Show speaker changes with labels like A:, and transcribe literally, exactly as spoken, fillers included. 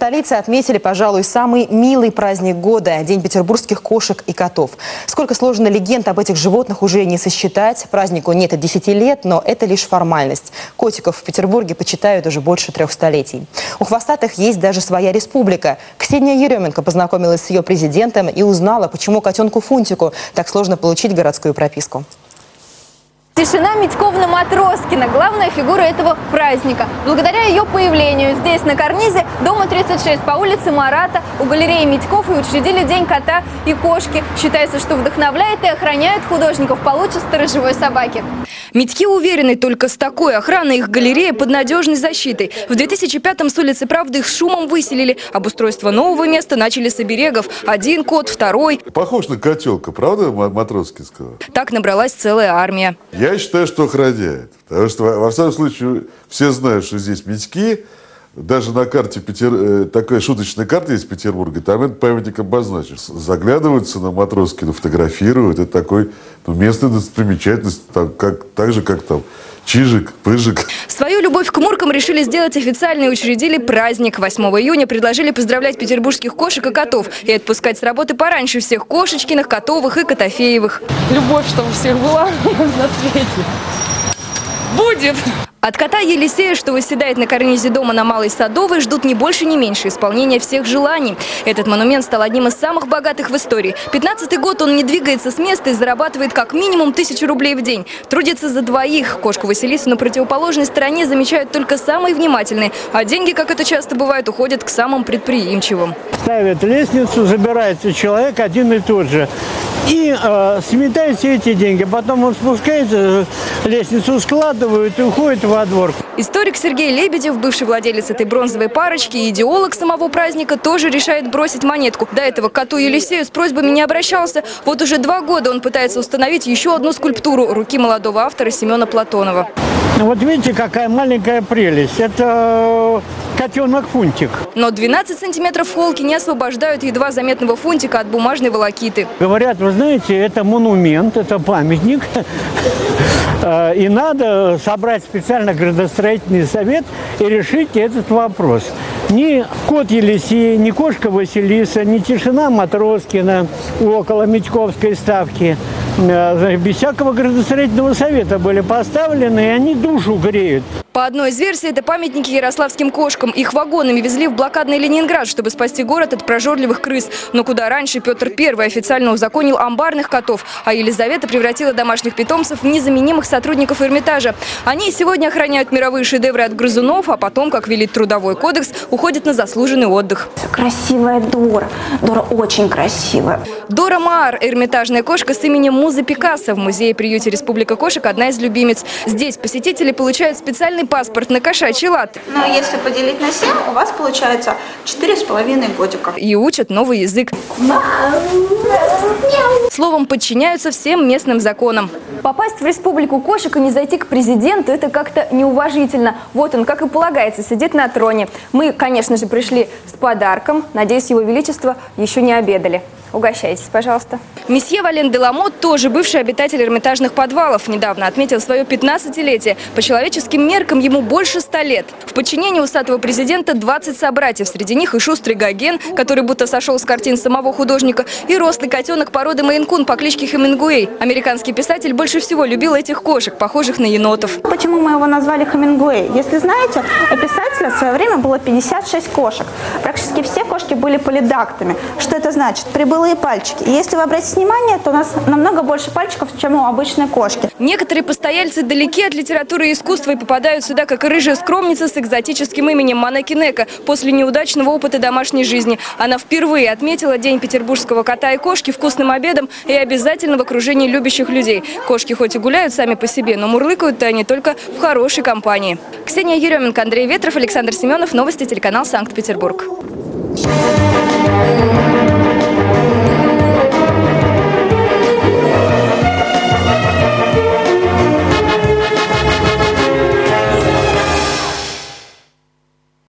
A: столице отметили, пожалуй, самый милый праздник года – День петербургских кошек и котов. Сколько сложно легенд об этих животных уже не сосчитать. Празднику нет и десяти лет, но это лишь формальность. Котиков в Петербурге почитают уже больше трех столетий. У хвостатых есть даже своя республика. Ксения Еременко познакомилась с ее президентом и узнала, почему котенку Фунтику так сложно получить городскую прописку.
B: Тишина Митьковна-Матроскина – главная фигура этого праздника. Благодаря ее появлению здесь, на карнизе дома тридцать шесть по улице Марата, у галереи Митьков и учредили День кота и кошки. Считается, что вдохновляет и охраняет художников получше сторожевой собаки.
C: Митьки уверены, только с такой охраной их галерея под надежной защитой. В две тысячи пятом с улицы Правды их с шумом выселили. Обустройство нового места начали с оберегов. Один кот, второй.
D: Похож на котелка, правда, Матроскинского?
C: Так набралась целая армия.
D: Я считаю, что охраняет. Потому что, во всяком случае, все знают, что здесь Митьки. Даже на карте, Петер... такая шуточная карта есть Петербурга, там этот памятник обозначен. Заглядываются на Матроскина, фотографируют. Это такой ну, местная достопримечательность, так, как, так же, как там Чижик, Пыжик.
C: Свою любовь к муркам решили сделать официально и учредили праздник. восьмого июня предложили поздравлять петербургских кошек и котов и отпускать с работы пораньше всех кошечкиных, котовых и котофеевых.
E: Любовь, чтобы у всех была на свете. Будет!
C: От кота Елисея, что восседает на карнизе дома на Малой Садовой, ждут не больше, не меньше исполнения всех желаний. Этот монумент стал одним из самых богатых в истории. пятнадцатый год он не двигается с места и зарабатывает как минимум тысячу рублей в день. Трудится за двоих. Кошку Василису на противоположной стороне замечают только самые внимательные. А деньги, как это часто бывает, уходят к самым предприимчивым.
F: Ставят лестницу, забирается человек один и тот же. И э, сметает все эти деньги. Потом он спускается, лестницу складывают и уходит во двор.
C: Историк Сергей Лебедев, бывший владелец этой бронзовой парочки и идеолог самого праздника, тоже решает бросить монетку. До этого к коту Елисею с просьбами не обращался. Вот уже два года он пытается установить еще одну скульптуру руки молодого автора Семена Платонова.
F: Вот видите, какая маленькая прелесть. Это котенок Фунтик.
C: Но двенадцать сантиметров холки не освобождают едва заметного Фунтика от бумажной волокиты.
F: Говорят, вы знаете, это монумент, это памятник. И надо собрать специально градостроительный совет и решить этот вопрос. Ни кот Елисей, ни кошка Василиса, ни тишина Матроскина около Митьковской ставки без всякого градостроительного совета были поставлены, и они душу греют.
C: По одной из версий, это памятники ярославским кошкам. Их вагонами везли в блокадный Ленинград, чтобы спасти город от прожорливых крыс. Но куда раньше Петр Первый официально узаконил амбарных котов, а Елизавета превратила домашних питомцев в незаменимых сотрудников Эрмитажа. Они сегодня охраняют мировые шедевры от грызунов, а потом, как велит Трудовой кодекс, уходят на заслуженный отдых.
G: Красивая Дора. Дора очень красивая.
C: Дора Маар – эрмитажная кошка с именем Музы Пикассо. В музее-приюте «Республика кошек» одна из любимец. Здесь посетители получают специальный паспорт на кошачий лад.
H: Но если поделить на семь, у вас получается четыре с половиной годика.
C: И учат новый язык. Словом, подчиняются всем местным законам.
B: Попасть в республику кошек и не зайти к президенту – это как-то неуважительно. Вот он, как и полагается, сидит на троне. Мы, конечно же, пришли с подарком. Надеюсь, его величество еще не обедали. Угощайтесь, пожалуйста.
C: Месье Вален де Ламот, тоже бывший обитатель эрмитажных подвалов, недавно отметил свое пятнадцатилетие. По человеческим меркам ему больше ста лет. В подчинении усатого президента двадцать собратьев. Среди них и шустрый Гоген, который будто сошел с картин самого художника, и рослый котенок породы Мейн-кун по кличке Хемингуэй. Американский писатель больше всего любил этих кошек, похожих на енотов.
H: Почему мы его назвали Хемингуэй? Если знаете, у писателя в свое время было пятьдесят шесть кошек. Практически все кошки были полидактами. Что это значит? Прибылые пальчики. И если вы обратите внимание, то у нас намного больше пальчиков, чем у обычной кошки.
C: Некоторые постояльцы далеки от литературы и искусства и попадают сюда, как и рыжая скромница с экзотическим именем Манеки Нека после неудачного опыта домашней жизни. Она впервые отметила День петербургского кота и кошки вкусным обедом и обязательно в окружении любящих людей. Кошки хоть и гуляют сами по себе, но мурлыкают они только в хорошей компании. Ксения Еременко, Андрей Ветров, Александр Семенов. Новости, телеканал Санкт-Петербург.